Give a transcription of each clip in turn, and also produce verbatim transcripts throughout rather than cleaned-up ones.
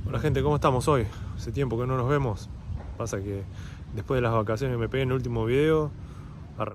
Hola gente, ¿cómo estamos hoy? Hace tiempo que no nos vemos. Pasa que después de las vacaciones me pegué en el último video. Arre.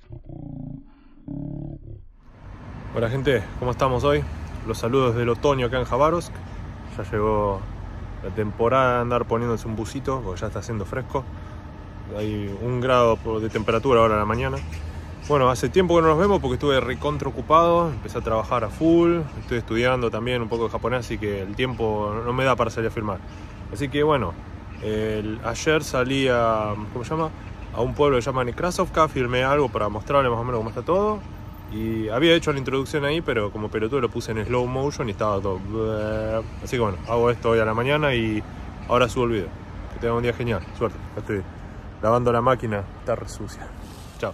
Hola gente, ¿cómo estamos hoy? Los saludos del otoño acá en Jabárovsk. Ya llegó la temporada de andar poniéndose un busito, porque ya está haciendo fresco. Hay un grado de temperatura ahora a la mañana. Bueno, hace tiempo que no nos vemos porque estuve recontra ocupado, empecé a trabajar a full, estoy estudiando también un poco de japonés, así que el tiempo no me da para salir a filmar. Así que bueno, el, ayer salí a, ¿cómo se llama? A un pueblo que se llama Nekrasovka, filmé algo para mostrarle más o menos cómo está todo. Y había hecho la introducción ahí, pero como pelotudo lo puse en slow motion y estaba todo... Así que bueno, hago esto hoy a la mañana y ahora subo el video. Que tengan un día genial, suerte. Estoy lavando la máquina, está re sucia. Chao.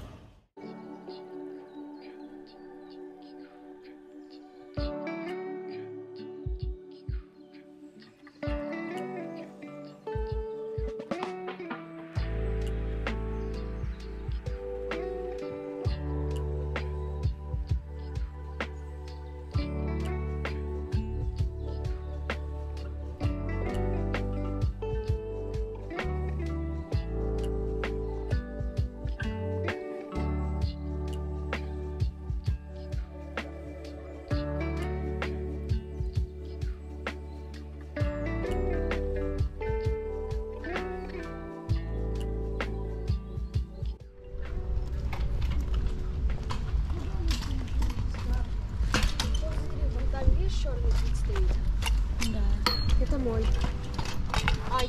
Черный тут стоит. Да. Это мой. Ай.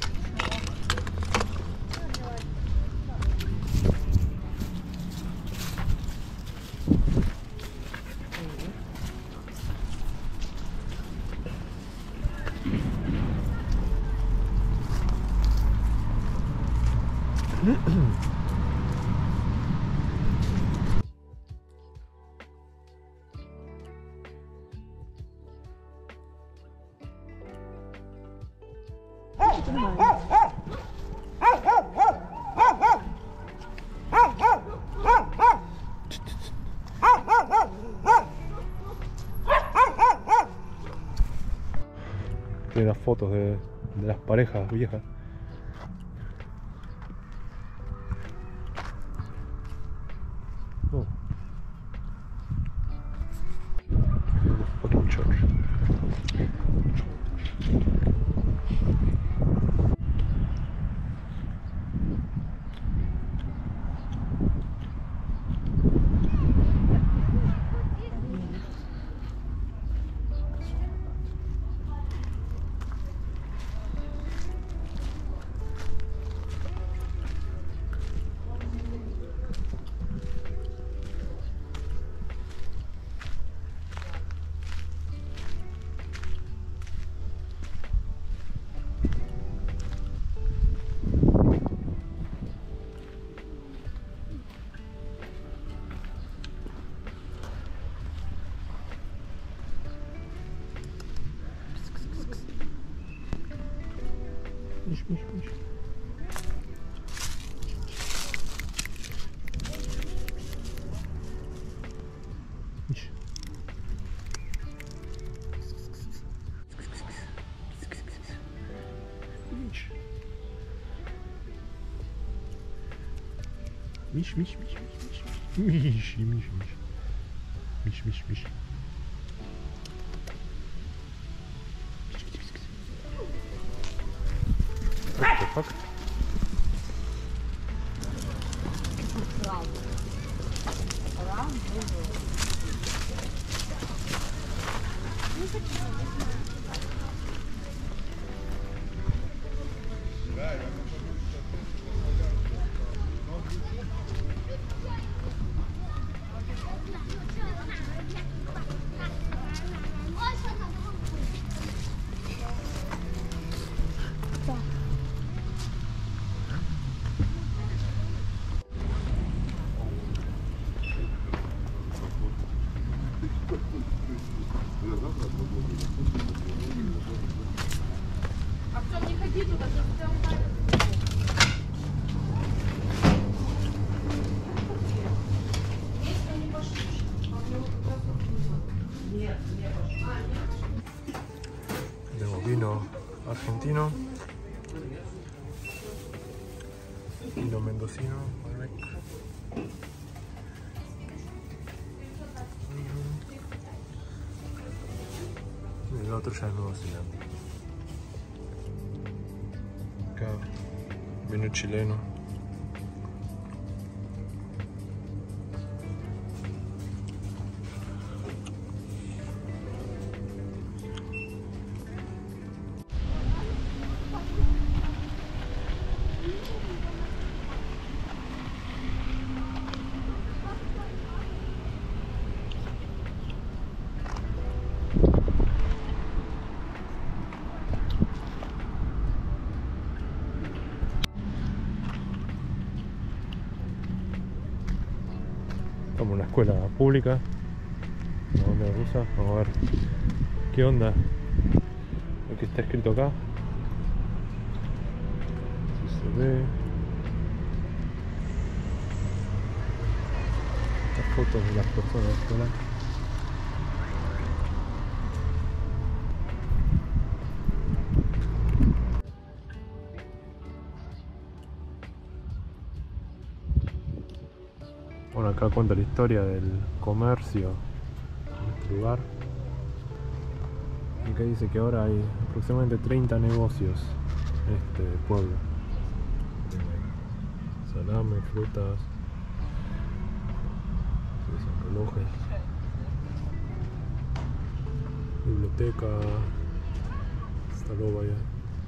Tiene las fotos de, de las parejas viejas. Oh. Fucking church. Mish, mish, mish. Mish. Mish. Mish, mish, mish, mish, mish. Mish, mish, mish. Mish, mish, mish. What the fuck? Around. Around. Tenemos vino, argentino. Vino mendocino, Malbec. Y el otro ya es Nueva Zelanda. Acá, vino chileno. Como una escuela pública, una onda rusa. Vamos a ver qué onda lo que está escrito acá. Si se ve las fotos de las personas de la escuela. Bueno, acá cuenta la historia del comercio en este lugar. Y acá dice que ahora hay aproximadamente treinta negocios en este pueblo. Salame, frutas, relojes, biblioteca, stalowa ya.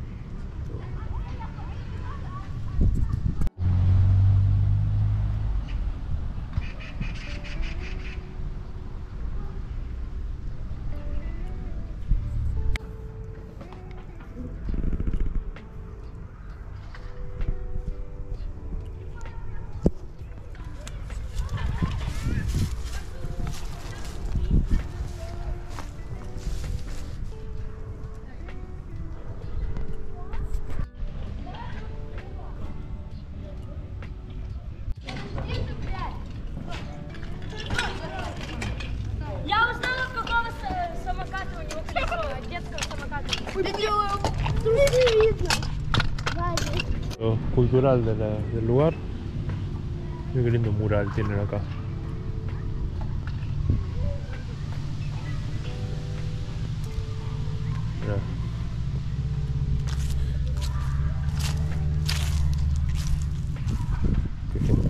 Я узнала, какого с- самоката у него колесо, детского самоката. Lo cultural de la- del lugar. Mira qué lindo mural tienen acá. Mirá. Qué genial.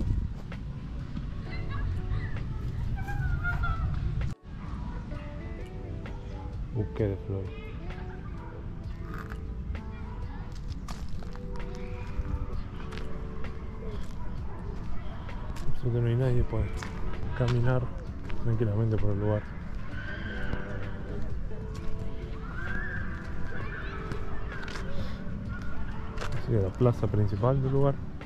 Busqué de flores. Eso que no hay nadie, puede caminar tranquilamente por el lugar. Así que la plaza principal del lugar.